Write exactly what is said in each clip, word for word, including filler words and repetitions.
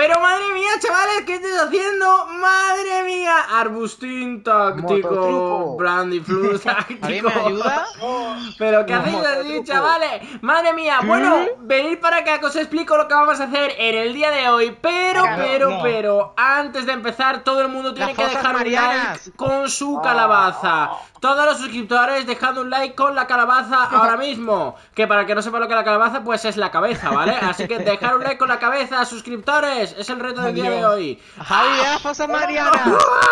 Pero madre mía, chavales, ¿qué estás haciendo? Madre mía. Arbustín táctico, Blandiflu táctico. ¿Alguien me ayuda? Pero ¿qué hacéis así, chavales? Madre mía, bueno, venid para acá que os explico lo que vamos a hacer en el día de hoy. Pero, Venga, pero, no, no. pero, antes de empezar, todo el mundo tiene Las que fosas dejar marianas. un like con su calabaza. Todos los suscriptores dejando un like con la calabaza ahora mismo. Que para el que no sepa lo que es la calabaza, pues es la cabeza, ¿vale? Así que dejar un like con la cabeza, suscriptores. Es el reto del día de hoy. Javi, ve las fosas marianas.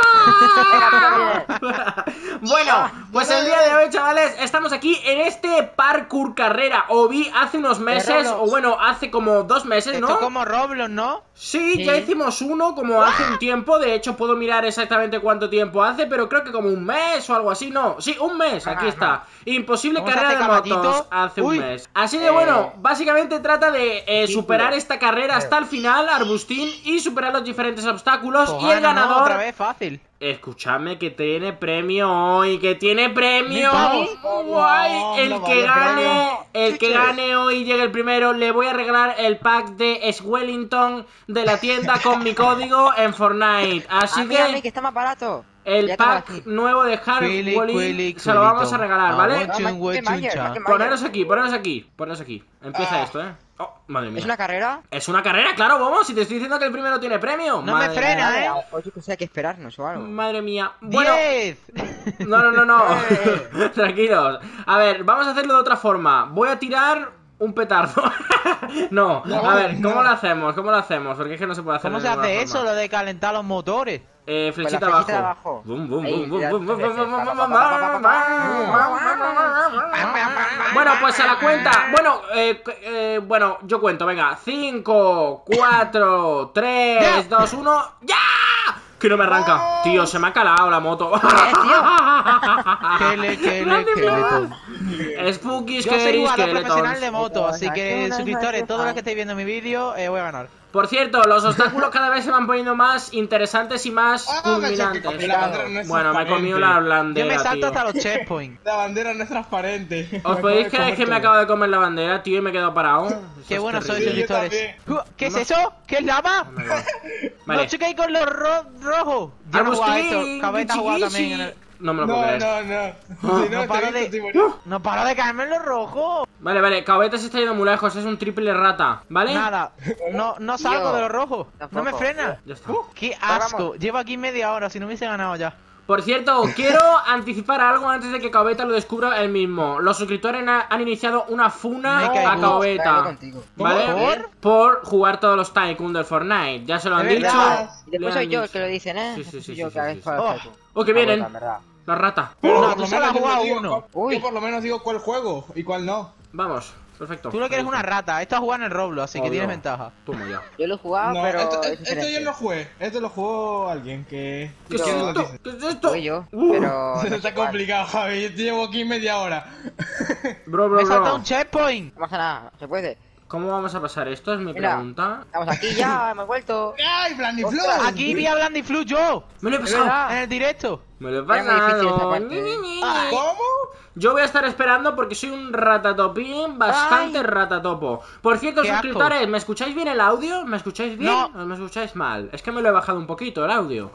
Bueno, pues el día de hoy, chavales, estamos aquí en este parkour carrera. O vi hace unos meses, o bueno, hace como dos meses, Esto ¿no? es como Roblox, ¿no? Sí, Sí. ya hicimos uno como hace un tiempo. De hecho, puedo mirar exactamente cuánto tiempo hace, pero creo que como un mes o algo así. No, sí, un mes, aquí está. Imposible ¿Cómo se carrera de hace, motos caballito? hace Uy. un mes. Así que bueno, Eh, básicamente trata de eh, título. superar esta carrera hasta el final, Arbustín, y superar los diferentes obstáculos. Pues Y el gana, ¿no? ganador... Otra vez fácil. Escuchadme que tiene premio hoy, que tiene premio. ¿Mi Guay, No, el no que vale gane, premio. el que Chuches. gane hoy y llegue el primero, le voy a regalar el pack de Swellington de la tienda con mi código en Fortnite. Así A mí, a mí, que que está más barato. el Ya tengo pack aquí. nuevo de Quili, Harry quili, se lo vamos a quilito. regalar, Ah, ¿vale? bueno. Chun, No, güey, Mayer, chuncha. Mayer, Mayer. Poneros aquí, poneros aquí, poneros aquí. Empieza Ah. esto, eh. Oh, madre mía. ¿Es una carrera? Es una carrera, claro, vamos. Si te estoy diciendo que el primero tiene premio. No me Madre frena, mía. ¿eh? Oye, que sea, hay que esperarnos o algo. Madre mía. Bueno. ¡Diez! No, no, no, no. Eh. Tranquilos. A ver, vamos a hacerlo de otra forma. Voy a tirar un petardo. No, a ver, ¿cómo no. lo hacemos? ¿Cómo lo hacemos? Porque es que no se puede hacer. ¿Cómo de se ninguna hace forma. eso, lo de calentar los motores? Eh, Con la flechita flechita abajo. abajo. Bum, bum, Ahí, bum, bum, ya, bum, bum, tres bum, veces. bum, Pa, bum, pa, pa, pa, pa, bum. Bueno, pues a la cuenta. Bueno, eh, eh, bueno, yo cuento, venga. cinco, cuatro, tres, dos, uno. ¡Ya! Que no me arranca. Tío, se me ha calado la moto. Que le, que le, Grande que le plan. tom. Spooky, Yo soy Scary, jugador profesional Skeletons. de moto, así que Una suscriptores, noche todos los fan. que estéis viendo mi vídeo, eh, voy a ganar. Por cierto, los obstáculos cada vez se van poniendo más interesantes y más Ah, me sé que culminantes. cogí la bandera, no es Bueno, me he comido transparente. la Yo bandera, me salto tío. hasta los checkpoints. La bandera no es transparente. ¿Os Me podéis acabo de creer que comer me todo. acabo de comer la bandera, tío, y me he quedado parado? Eso Qué es buenos sois, terrible. yo suscriptores. también. ¿Qué es eso? ¿Qué es lava? Oh my God. Vale. No choquéis con los ro rojos. Yo no jugaba esto, Agustín, Cabeta ha jugado también en el... No me lo puedo No, creer. no, no. Si No te paro he visto, de... te morí. No paro de caerme en los rojos. Vale, vale, Cabeta se está yendo muy lejos, es un triple rata, ¿vale? Nada, no, no salgo Yo, de los rojos. No me tampoco. frena. Ya está. Qué vamos. asco. Llevo aquí media hora, si no me hubiese ganado ya. Por cierto, quiero anticipar algo antes de que Cabeta lo descubra él mismo. Los suscriptores na- han iniciado una funa Me caigo. a Vengo Cabeta, contigo. ¿vale? ¿Por? Por jugar todos los Tycoon del Fortnite. Ya se lo han Es dicho. verdad. Y después le soy han yo el dicho. que lo dicen, ¿eh? Sí, sí, sí, Soy sí, yo sí, que hago sí, el sí. juego. Oh, que Ah, vienen. bueno, en verdad. La rata. Pero No, por tú lo solo menos has yo jugado digo uno. cuál- Uy. Yo por lo menos digo cuál juego y cuál no. Vamos, perfecto. Tú lo que eres una rata. Esto a jugar en el Roblox, así que Obvio. tienes ventaja. Toma ya. Yo lo he jugado, No, pero. esto, es esto yo diferente. no jugué. Esto lo jugó alguien que. ¿Qué es que Yo- lo esto? dice. ¿Qué es esto? Fui yo, Uh, pero. no sé Está cuál. complicado, Javi. Yo te llevo aquí media hora. Bro, Me bro, he saltado bro. un checkpoint. No pasa nada, se puede. ¿Cómo vamos a pasar esto? Es mi Mira. pregunta. Estamos aquí ya, hemos vuelto. ¡Ay, Blandiflu! Ostras, Aquí vi a Blandiflu yo. Me lo he Es pasado. verdad. En el directo. Me lo he Era muy difícil esa pasado. parte. Ñi, ñi, ñi, Ah, ñi. ¿Cómo? Yo voy a estar esperando porque soy un ratatopín bastante Ay. ratatopo. Por cierto, Qué asco. suscriptores, ¿me escucháis bien el audio? ¿Me escucháis bien? No. ¿O me escucháis mal? Es que me lo he bajado un poquito el audio.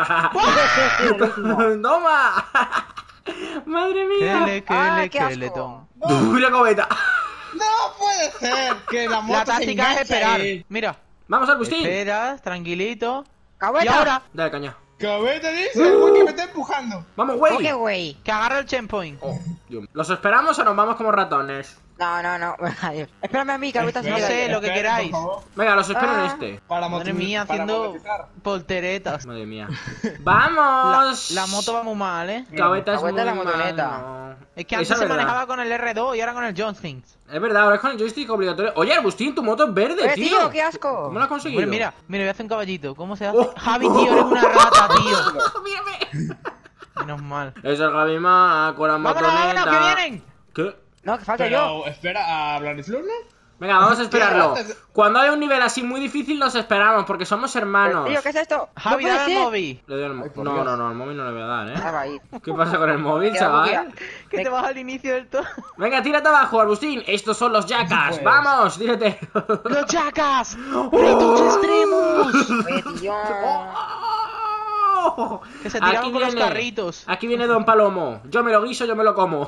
Buenísimo. ¡Toma! ¡Madre mía! Kele, Ah, kele, qué asco. keletón. ¡Mira cometa! ¡No puede ser! Que la moto La se táctica es engancha esperar. ahí. Mira. Vamos, Agustín. Esperas, tranquilito. Y ¡Cabeta! ahora, Dale, caña. ¿Qué te dice? El güey que me está empujando. ¡Vamos, ¿Cómo güey! que, güey? que agarra el checkpoint. Oh, Dios mío. ¿Los esperamos o nos vamos como ratones? No, no, no. Adiós. Espérame a mí, cabeta. No se sé, queda. lo que Espere, queráis. por favor. Venga, los espero en Ah. este. Para Madre motiv- mía, para haciendo monetizar. polteretas. Madre mía. La, ¡Vamos! la moto va muy mal, ¿eh? Cabeta es muy Cabeta la motoneta. malo. Es que Esa antes es se verdad. manejaba con el R dos y ahora con el John Things. Es verdad, ahora es con el joystick obligatorio. Oye, Agustín, tu moto es verde, ¡Eh, tío. tío, qué asco! ¿Cómo lo has conseguido? Bueno, mira, mira, voy a hacer un caballito. ¿Cómo se hace? Oh. Javi, tío, eres una rata, tío. ¡Mírame! Menos mal. Es el Gabima con la ¡Vámonos, motoneta. vámonos, que vienen! ¿Qué? No, que falta yo. Pero espera a Blandiflu, ¿no? Venga, vamos a esperarlo. ratas. Cuando hay un nivel así muy difícil, nos esperamos, porque somos hermanos. Tío, ¿qué es esto? Javi, no puede dale el ser. móvil. Le doy el mo- Ay, por no, Dios. no, no, el móvil no le voy a dar, Ah, ¿eh? va a ir. ¿Qué pasa con el móvil, Queda chaval? bugueado. Que te vas al inicio del todo. Venga, tírate abajo, Agustín. Estos son los Jackass. Pues. Vamos, tírate. ¡Los Jackass! ¡Retos extremos! Dios. ¡Oh! Que se tiraron Aquí con los viene. carritos. Aquí viene Don Palomo. Yo me lo guiso, yo me lo como.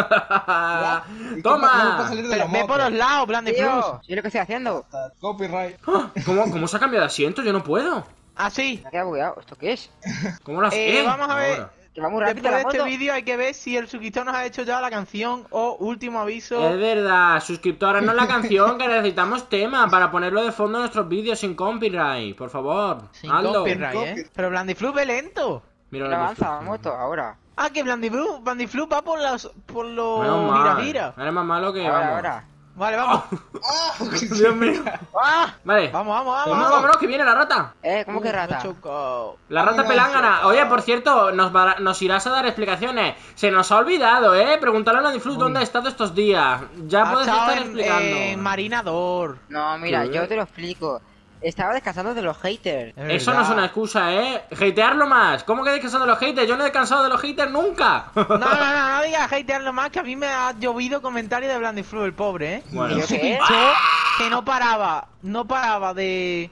¿Y cómo- cómo puedo Toma. salir de Pero la ve moto? por los lados, Blandy Flux. Tío, ¿sí lo que estoy haciendo? Copyright. ¿Cómo, ¿Cómo se ha cambiado de asiento? Yo no puedo. Ah, sí. Me ha quedado bugueado. ¿Esto qué es? ¿Cómo lo has Eh, eh, vamos a ver. ahora? Que va muy rápido Después la de este moto. vídeo hay que ver si el suscriptor nos ha hecho ya la canción o último aviso. Es verdad, suscriptores, no la canción, que necesitamos tema para ponerlo de fondo en nuestros vídeos sin copyright. Por favor, Sin hazlo. copyright, ¿eh? Pero Blandy Flux ve lento. Mira No la avanza la luz. moto ahora. Ah, que Blandy Flux, Blandy Flux va por los por los Menos gira mal. gira. Eres más malo que Ahora, vamos. ahora. Vale, vamos. ¡Ah! Dios mío. ¡Ah! Vale. Vamos, vamos, vamos. Vámonos, vámonos, que viene la rata. Eh, ¿cómo que Uh, me he rata? chocado. La rata Vámonos, pelángana. rata. Oye, por cierto, nos, va- nos irás a dar explicaciones. Se nos ha olvidado, ¿eh? Preguntarle a Nadiflux dónde ha estado estos días. Ya Ha puedes estado estar en, explicando. en Marinador. No, mira, ¿Qué? yo te lo explico. Estaba descansando de los haters. Es Eso no es verdad. una excusa, ¿eh? Hatearlo más. ¿Cómo que he descansado de los haters? Yo no he descansado de los haters nunca. No, no, no, no digas hatearlo más, que a mí me ha llovido comentarios de Blandy Flux, el pobre, ¿eh? Bueno. ¿Yo qué? Yo, que no paraba, no paraba de,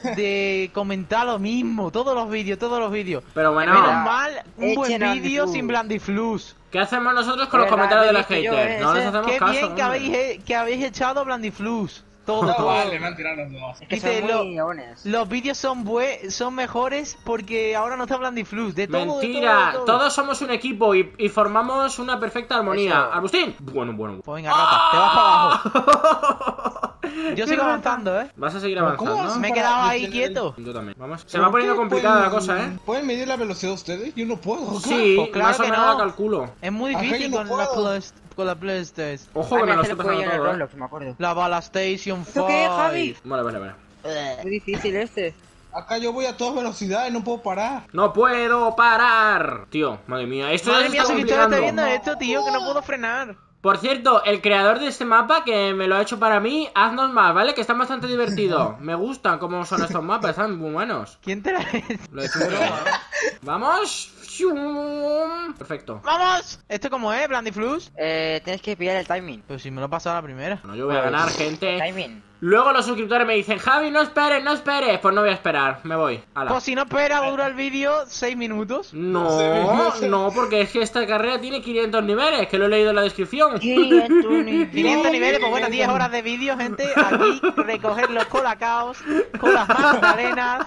de comentar lo mismo, todos los vídeos, todos los vídeos. Pero bueno. Menos mal, un buen Echen a vídeo Blandy sin Flux. Blandy Flux. ¿Qué hacemos nosotros con los Verdad, comentarios de te los dije yo, haters? ¿eh? No les Ese- hacemos Qué caso. bien que hombre. habéis, he- que habéis echado Blandy Flux. Todo, No, todo. vale, me han tirado los dos. Es que Dice, son muy leones. Los vídeos son bue son mejores porque ahora no está Blandy Flux. De todo, de Mentira, todo, de todo. todos somos un equipo y, y formamos una perfecta armonía. Eso. ¿Agustín? Bueno, bueno. Pues venga, rata, te vas para abajo. Yo sigo avanzando, ¿eh? Vas a seguir Pero ¿cómo avanzando. vas Me he para quedado ahí detener- quieto. Yo también. Vamos. Se ¿Pero va poniendo qué? complicada la ¿Pueden- cosa, ¿eh? ¿Pueden medir la velocidad ustedes? Yo no puedo. Sí, Pues claro más o que menos no. la calculo. Es muy Ajá, difícil yo no con, la puedo. Plus- con la PlayStation. Ojo Ay, que me me lo hace estoy el cuello en el pasando todo, ¿eh? Roblox, me acuerdo. La Bala Station ¿Esto qué es, Javi? cinco. Vale, vale, vale. Muy difícil este. Acá yo voy a toda velocidad y no puedo parar. No puedo parar. Tío, madre mía. Esto ya Madre se mía, está suscriptor, estoy complicando. viendo esto, tío, que no puedo frenar. Por cierto, el creador de este mapa que me lo ha hecho para mí, haznos más, ¿vale? Que están bastante divertidos. Me gustan cómo son estos mapas, están muy buenos. ¿Quién te la ha hecho? Lo he hecho yo. Vamos. Shum. Perfecto. ¡Vamos! ¿Esto cómo es, Blandy Flux? Eh, tienes que pillar el timing. Pero si me lo he pasado a la primera. Bueno, yo voy a ganar, gente. Timing. Luego los suscriptores me dicen, Javi, no esperes, no esperes. Pues no voy a esperar, me voy. Hala. Pues si no espera, dura el vídeo seis minutos. No, no, porque es que esta carrera tiene quinientos niveles, que lo he leído en la descripción. quinientos niveles, pues bueno, diez horas de vídeo, gente. Aquí recoger los colacaos con las magdalenas.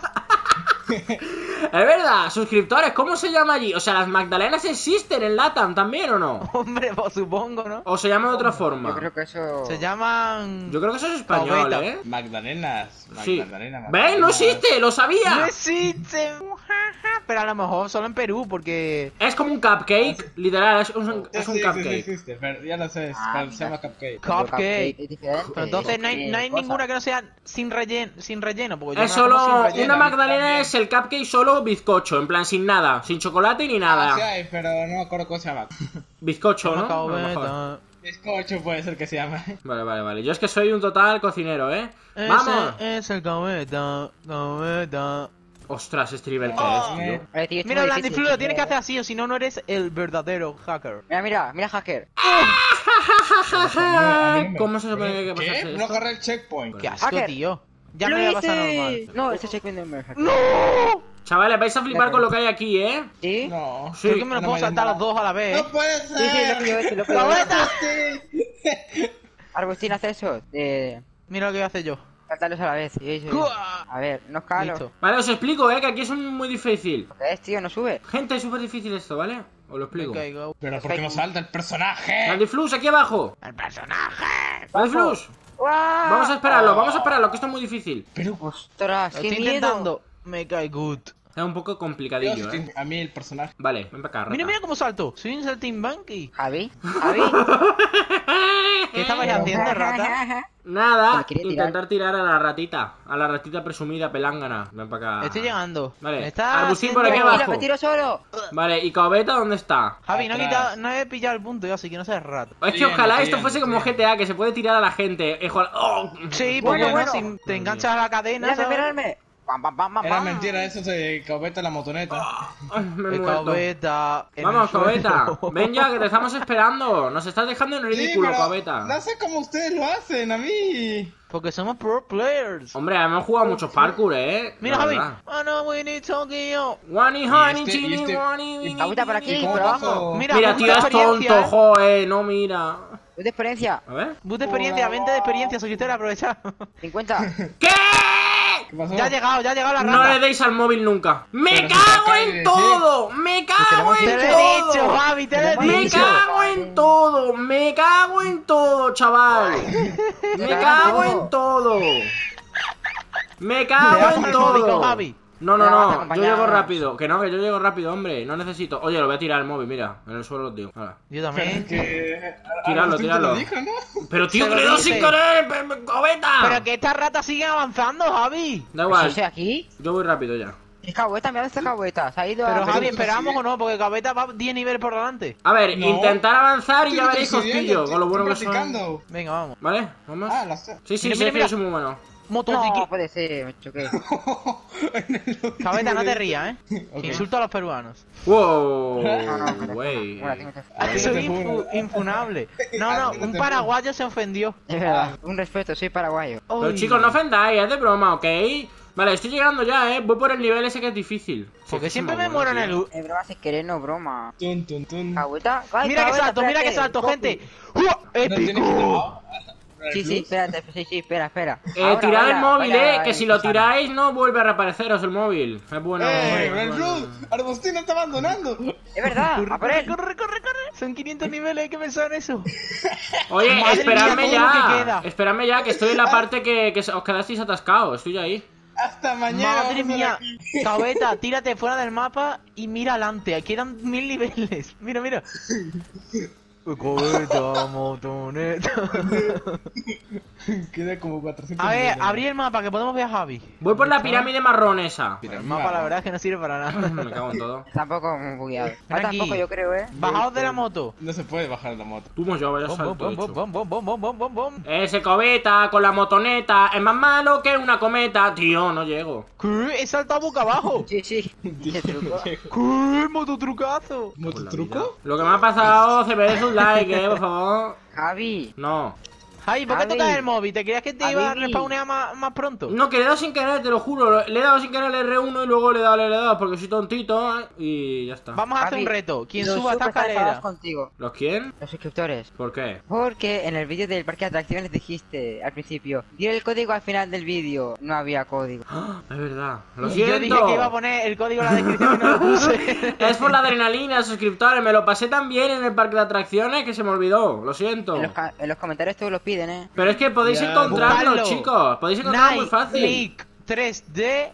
Es verdad, suscriptores, ¿cómo se llama allí? O sea, ¿las magdalenas existen en LATAM también o no? Hombre, pues supongo, ¿no? ¿O se llama de otra forma? Yo creo que eso... Se llaman... Yo creo que eso es español, Taubeta. ¿eh? Magdalenas. Sí. Magdalena, ¿Ves? Magdalena. ¡No existe! ¡Lo No sabía! existen. Pero a lo mejor solo en Perú, porque... Es como un cupcake, literal, es un, es un Sí, sí, sí, cupcake. existe, pero ya lo sé, es- Ah, se llama cupcake. Cupcake. Es diferente. Pero entonces no hay, no hay Cosa. ninguna que no sea sin relleno, sin relleno, porque yo Es me la como solo, sin relleno. una magdalena es el cupcake solo bizcocho, en plan sin nada, sin chocolate ni Ah, sí nada. hay, pero no me acuerdo cómo se llama. Bizcocho, ¿no? Macao A lo mejor. beta. Bizcocho puede ser que se llama. Vale, vale, vale. Yo es que soy un total cocinero, ¿eh? Ese ¡Vamos! es el cabeta, cabeta. Ostras, este nivel que Oh, es, tío. Vale, tío, esto Mira, es muy Blandy difícil, Flux, lo tío. tienes que hacer así, o si no, no eres el verdadero hacker. Mira, mira, mira, hacker. ¿Cómo se supone que hay que pasarse ¿Qué? No esto? agarré el checkpoint. Qué asco, Hacker. tío. Ya ¡Lo me voy a pasar hice! normal. No, ese checkpoint no me hacker. ¡No! Chavales, vais a flipar con lo que hay aquí, ¿eh? ¿Sí? No. Sí. Creo que me lo no puedo me saltar llamo. los dos a la vez. ¡No puede Sí, sí, lo que yo he ser! hecho, lo que yo he hecho. ¡Cabeta! Arbustín hace eso, de Mira lo que voy a hacer yo. saltarlos a la vez. Y eso, ¡Guau! a ver, no escalo. Listo. Vale, os explico, ¿eh? Que aquí es un- muy difícil. ¿Qué es, tío? No sube. Gente, es súper difícil esto, ¿vale? Os lo explico. Me caigo. Pero ¿por qué no salta el personaje? Landiflux, aquí abajo. ¡El personaje! Landiflux. ¡Guau! Vamos a esperarlo, vamos a esperarlo, que esto es muy difícil. Pero, Ostras, Lo qué estoy miedo. intentando. Me cae good. Es un poco Dios, complicadillo, ¿eh? a mí el personaje. Vale, ven para acá, Mira, rata. mira cómo salto. Soy un saltimbanqui. Javi, Javi. ¿Qué estabais haciendo, rata? Nada, Me quería tirar. intentar tirar a la ratita. A la ratita presumida pelángana. Ven para acá. Estoy llegando. Vale. Me está Arbustín por aquí haciendo- abajo. Mira, me tiro solo. Vale, ¿y Cobeta dónde está? Javi, no he, Atrás. quitado, no he pillado el punto yo, así que no seas rato. Es que Bien, ojalá bien, esto fuese como bien. G T A, que se puede tirar a la gente. Eh, ojalá- ¡Oh! Sí, pues Bueno, bueno, bueno. si te enganchas a la cadena, Mírame, ¿sabes? mirarme. Pam, pam, pam, pam, Era pam. mentira, eso se cabeta la motoneta. Ay, me he El muerto. Cabeta. en Vamos, el suelo. Cabeta. Ven ya, que te estamos esperando. Nos estás dejando en ridículo, Sí, pero Cabeta. no sé cómo ustedes lo hacen, a mí. Porque somos pro players. Hombre, hemos jugado muchos parkour, eh. Mira, La Javi. verdad. Oh no, we need Tokyo. Wani, Y honey, este- chini, y este- wani, wini, Agüita por wini. aquí, ¿Y cómo por abajo. pasó? Mira, Mira, bus tío, de es experiencia, tonto, ¿eh? joder, no mira. ¿Es de experiencia? A ver. Bus de experiencia, veinte de experiencia, suscriptor, aprovecha. cincuenta. ¿Qué? ¿Qué pasó? Ya ha llegado, ya ha llegado la No rata. le deis al móvil nunca. ¡Me Pero se cago cae en de todo! ¡Me cago Te en lo he dicho, todo! Javi, te lo he ¡Me dicho. cago en todo! ¡Me cago en todo, chaval! ¡Me cago en todo! ¡Me Le cago das en al móvil con todo! Javi. No, no, Le vas a no, yo acompañar. llego rápido. Que no, que yo llego rápido, hombre. No necesito. Oye, lo voy a tirar el móvil, mira. En el suelo, tío. Ahora. Yo Pero es también. que... Tíralo, Agustín te tíralo. lo dijo, ¿no? Pero tío, Se que lo le doy dice. sin querer, pe- pe- cobeta. Pero que estas ratas siguen avanzando, Javi. Da ¿Eso igual, estoy aquí? yo voy rápido ya. Es Cabueta, mira dónde está Cabueta. Se ha ido Pero a... Javi, tú ¿esperamos sigue. o no? Porque Cabeta va diez niveles por delante. A ver, No. intentar avanzar y ya Estoy veréis subiendo, costillo, estoy- con lo bueno que estoy son. practicando. Venga, vamos. ¿Vale? ¿Vamos? Ah, lo sé. Sí, sí, Mira, sí, mira, es que mira. yo soy muy bueno. Motocicleta. No, puede ser, me choqué. En el último Cabeta, no te de- rías, ¿eh? Ok. Insulto a los peruanos. Wow, No, no, no, wey. Una, tengo que- Ahí Soy te juro. infu- infunable. No, no, Ahí te un juro. paraguayo se ofendió. Es verdad, un respeto, soy paraguayo. Pero Ay. chicos, no ofendáis, es de broma, ¿ok? Vale, estoy llegando ya, ¿eh? Voy por el nivel ese que es difícil. Sí, Porque es que siempre soy me muy muero en bueno, el... tío. Es broma sin querer, no broma. Tun, tun, tun. Cabueta, ay, Mira que Cabueta, salto, mira que espérate. salto, gente. ¡Uah! ¿No tienes ¡Épico! quitado? Sí, sí, espérate, sí, sí, espera, espera. Eh, Ahora, tirad baila, el móvil, baila, eh, que eh, si lo Susana. tiráis no vuelve a reapareceros el móvil. Es bueno. ¡Eh, es Red bueno. Root! ¡Agustín no está abandonando! Es verdad, a por Corre, él. corre, corre, corre. Son quinientos niveles, hay que pensar en eso. Oye, Madre esperadme mía, todo lo ya. que queda. Esperadme ya, que estoy en la parte que, que os quedasteis atascados. Estoy ahí. ¡Hasta mañana! Madre vamos a mía, aquí. Cabeta, tírate fuera del mapa y mira adelante. Quedan mil niveles. Mira, mira. Cabeta, motoneta. Queda como cuatrocientos A ver, niveles. abrí el mapa que podemos ver a Javi. Voy por la pirámide marrón esa. El mapa la verdad es que no sirve para nada. Me cago en todo. Tampoco muy bugueado. Ah, Ven aquí. tampoco yo creo, eh. Bajaos de la moto. No se puede bajar la moto. Tú yo vaya Bom, salto bom, bom, hecho. bom, bom, bom, bom, bom, bom, bom. Ese cobeta con la motoneta es más malo que una cometa. Tío, no llego. ¿Qué? He saltado boca abajo. Sí, sí. Qué truco. ¿Qué? Mototrucazo. ¿Mototruco? Lo que me ha pasado, se merece un like, eh, por favor. Javi. No. Javi, ¿por qué Javi. tocas el móvil? ¿Te creías que te iba a Javi. respawnear más, más pronto? No, que le he dado sin querer, te lo juro. Le he dado sin querer el R uno y luego le he dado el L dos porque soy tontito ¿eh? y ya está. Vamos a hacer Javi, un reto. Quien los suba esta super están enfadados escalera. contigo, ¿Los quién? los suscriptores. ¿Por qué? Porque en el vídeo del parque de atracciones dijiste al principio, di el código al final del vídeo. No había código. ¡Ah! Es verdad. Lo Yo siento. dije que iba a poner el código en la descripción y no lo puse. Es por la adrenalina, suscriptores. Me lo pasé tan bien en el parque de atracciones que se me olvidó. Lo siento. En los, ca- en los comentarios todos los piden, eh. Pero es que podéis Ya, encontrarlo, buscadlo. chicos. Podéis encontrarlo muy Night fácil. League tres D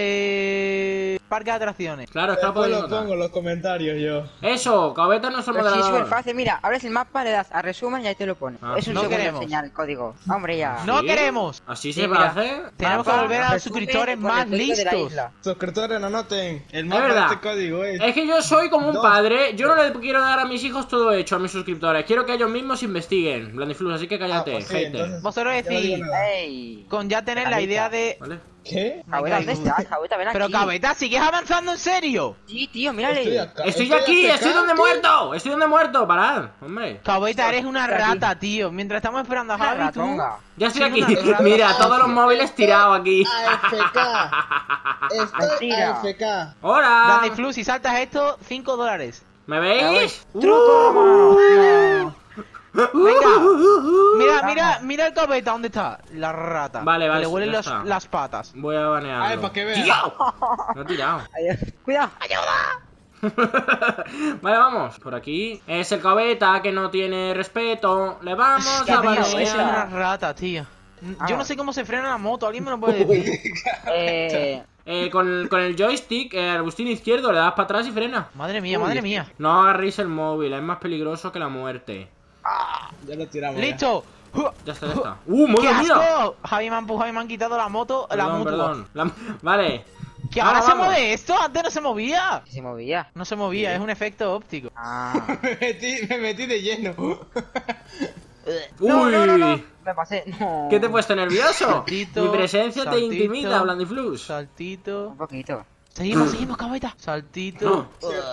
eh, parque de atracciones. Claro, es que lo Después podéis lo encontrar. pongo en los comentarios yo. Eso, Cabeta es nuestro Pero sí, es súper moderador. fácil. Mira, abres el mapa, le das a resumen y ahí te lo pone. Ah, es un no segundo queremos. enseñar el código. Hombre, ya. No ¿Sí? queremos. ¿Así Sí, se va mira. a hacer? Tenemos que Mapa, volver a los resumen suscriptores con el más código de la listos. isla. Suscriptores, anoten. El Es mapa de verdad. este código es. Es que yo soy como un Dos. padre. Yo no le quiero dar a mis hijos todo hecho, a mis suscriptores. Quiero que ellos mismos investiguen. Blandiflux, así que cállate, Ah, pues sí, hater. entonces- Vosotros Ya no digo decís, nada. ¡Ey! con ya tener la Cabeta. idea de... ¿Vale? ¿Qué? Cabueta, ¿dónde estás? Cabueta, ven aquí. Pero Cabeta, ¿sigues avanzando en serio? Sí, tío, Estoy mírale. acá. Estoy aquí, acá, estoy donde tío. muerto. Estoy donde muerto, parad, hombre. Cabeta, eres una Estoy aquí. rata, tío. Mientras estamos esperando a Una Javi, tú... ratonga. Ya estoy Siendo aquí. una rata. Mira, todos los móviles tirados aquí. A F K. Estoy Mentira. A F K. ¡Hola! Danny Flu, si saltas esto, cinco dólares. ¿Me veis? ¡Truco, mano! Venga, mira, mira, mira el Cabeta, ¿dónde está? La rata. Vale, vale, Que le huelen ya los- está. las patas. Voy a banearlo. Ay, para que veas. ¡Tío! No he tirado. Ay, Cuidado. Vale, vamos. Por aquí es el Cabeta que no tiene respeto. Le vamos ¿Qué a ha pillado Tío, es una banear. rata, tío. Ah. Yo no sé cómo se frena la moto, ¿alguien me lo puede decir? Eh... Eh, con, con el joystick, eh, al bustino izquierdo, le das para atrás y frena. Madre mía, Uy. madre mía. No agarréis el móvil, es más peligroso que la muerte. Ya lo tiramos. ya. ¡Listo! Ya está, ya está. ¡Uh, ¡Qué madre mía! asco! Javi me ha empujado y me han quitado la moto, la Perdón, mutua. perdón. La- Vale. ¿Que ahora Ahora se vamos. mueve esto? Antes no se movía. Se movía. No se movía, es un efecto óptico. Ah. Me metí, me metí de lleno. Uy. No, no, no, no. Me pasé. No. ¿Qué te he puesto nervioso? Saltito, Mi presencia te saltito, intimida, Blandiflus. Saltito. Un poquito. Seguimos, seguimos, cabeta. Saltito.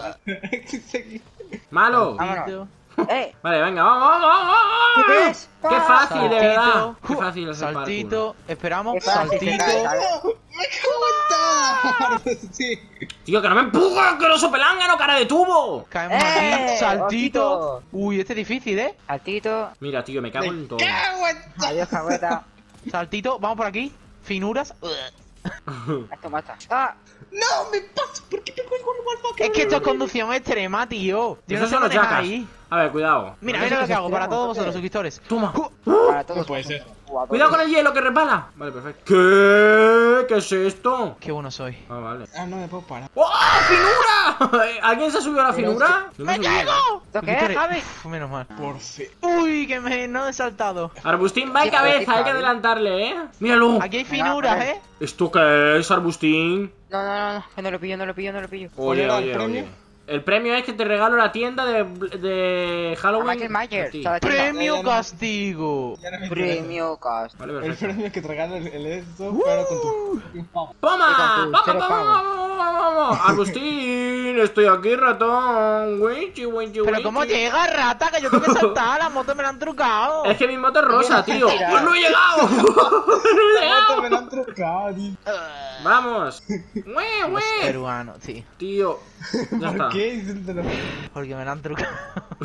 Malo. Vámonos. ¡Eh! Vale, venga, vamos, vamos, vamos, vamos. ¿Qué ves? Qué Ah, fácil, de verdad. Saltito. Qué fácil es el Saltito. Esperamos. Qué fácil se Saltito. cae, ¿sabes? ¡Me cago en todo! Sí. Tío, que no me empujes, que no soy pelángano, cara de tubo. Caemos ¡Eh! aquí. Saltito. Ojito. Uy, este es difícil, ¿eh? Saltito. Mira, tío, me cago en todo. ¡Cago en todo! Adiós, cagüeta. Saltito. Vamos por aquí. Finuras. Esto mata. ¡Ah! ¡No! ¡Me paso! ¿Por qué tengo igual igual Es que esto es conducción extrema, tío. Yo no Esos sé son los manejar jackas. ahí. A ver, cuidado. Mira, No sé mira lo qué que hago se para llama, todos ¿qué vosotros, es? suscriptores. Toma. Para todos. No puede ser. Jugadores. Cuidado con el hielo que resbala. Vale, perfecto. ¿Qué? ¿Qué es esto? Qué bueno soy. Ah, vale. Ah, no me puedo parar. ¡Oh, finura! ¿Alguien se ha subido a la finura? Yo me ¡Me he subido. caigo! ¿Esto qué es, Suscriptores. Javi? Uf, menos mal. Por fin. Uy, que me no he saltado. Arbustín va en Sí, pero sí, cabeza, hay que Javi. adelantarle, ¿eh? Míralo. Aquí hay Venga, finuras, joder. ¿eh? ¿Esto qué es, Arbustín? No, no, no, no. Que no lo pillo, no lo pillo, no lo pillo. ¿Cuál Oye, era el oye, premio? oye. El premio es que te regalo la tienda de, de A Halloween. Michael Myers. a ti. ¿sabes? Tienda. Premio Eh, no. castigo. Ya no me interesa. Premio cast. Vale, El perfecto. premio es que te regala el, el esto, pero con tu un pavo. ¡Toma! Y con tu ¡Vamos, cero vamos, pago. vamos, vamos, vamos! Arbustín, estoy aquí, ratón. Winchi, winchi, Pero winchi. ¿cómo llega, rata? Que yo tengo que saltar. La moto me la han trucado. Es que mi moto es rosa, Bien, tío. mentira. ¡Pues no he llegado! ¡No he La moto me llegado! la han trucado, tío. Vamos. ¡Güey, Los güey! peruanos, sí. Tío. Ya está. ¿Por qué? Díselo. Porque me la han trucado.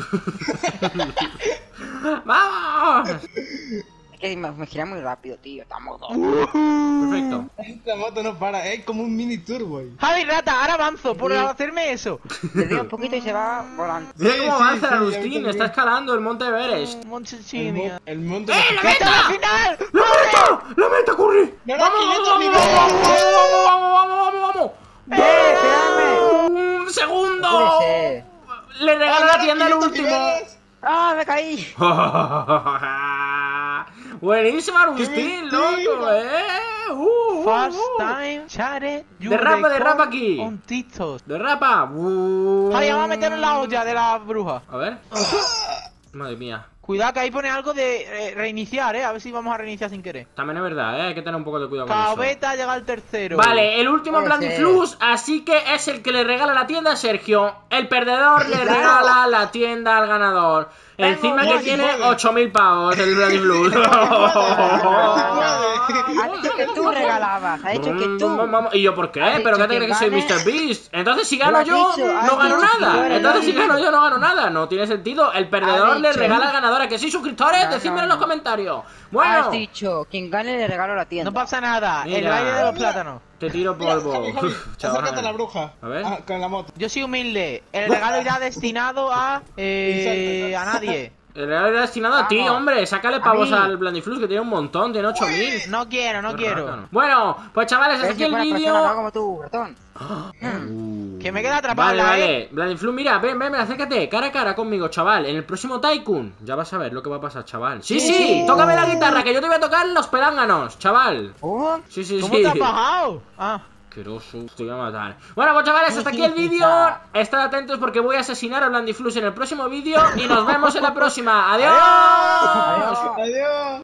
¡Vamos! Es que me, me gira muy rápido, tío. Estamos dos. Perfecto. Esta moto no para, es como un mini turbo. ahí. Javi, rata, ahora avanzo por hacerme eso. Le doy un poquito y se va volando. Mira Sí, cómo sí, avanza sí, el ya Agustín, vi está también. escalando el monte Everest. El, mo- Monchichinia. el monte ¡Eh, la ¡Que está meta! al final! ¡La meta! ¡La meta, corre! No, no, ¡Vamos, quinientos vamos, niveles. vamos, vamos, vamos, vamos, vamos! ¡Eh, cuidadme! ¡Un No segundo! puede ser. Le regalo Ah, la tienda al quinientos último. niveles. ¡Ah, me caí! Buenísimo, Agustín, ¡Qué loco, mentira! eh. Uh, uh, First uh. time, chat. Derrapa, derrapa aquí. On TikTok. Derrapa. Uh. Javi, vamos a meternos en la olla de la bruja. A ver. Madre mía. Cuidado que ahí pone algo de eh, reiniciar, eh. A ver si vamos a reiniciar sin querer. También es verdad, eh. Hay que tener un poco de cuidado con eso. Cabeta llega al tercero. Vale, el último Puede plan de ser. Flux, así que es el que le regala la tienda a Sergio. El perdedor le regala la tienda al ganador. Encima ya que se tiene puede. ocho mil pavos el plan de Flux. Ha dicho que tú regalabas. Ha dicho que tú. ¿Y yo por qué? Has ¿Pero qué dicho te que crees que soy gane. mister Beast? Entonces si Lo gano has yo, dicho, has no gano dicho que tú nada. eres Entonces si David. gano yo, no gano nada. No tiene sentido. El perdedor le dicho. regala al ganador. ¿A que sí, suscriptores? No, Decídmelo no, en los no. comentarios. Bueno, Has dicho, quien gane le regalo la tienda. No pasa nada. El Mira. baile de los plátanos. te tiro Mira, polvo. Javi, Javi, Chaval. acércate a la bruja. A ver. Ah, con la moto. Yo soy humilde. El regalo irá destinado a. Eh, a nadie. El regalo era destinado a ti, Vamos. hombre. Sácale pavos mí. al Blandiflux, que tiene un montón, tiene ocho mil. No quiero, no quiero. Bueno, pues chavales, hasta Eres aquí el buena persona, vídeo. no como tú, ratón. Que me queda atrapado Vale, en la vale. Blandiflux, mira, ven, ven, ven, acércate, cara a cara conmigo, chaval. En el próximo Tycoon, ya vas a ver lo que va a pasar, chaval. Sí, sí, Sí. tócame la guitarra, que yo te voy a tocar los pelánganos, chaval. ¿Oh? Sí, sí, ¿Cómo sí. te has bajado? Ah. Asqueroso, te voy a matar. Bueno, pues chavales, hasta aquí el vídeo. Estad atentos porque voy a asesinar a Blandiflux en el próximo vídeo. Y nos vemos en la próxima. ¡Adiós! Adiós. Adiós.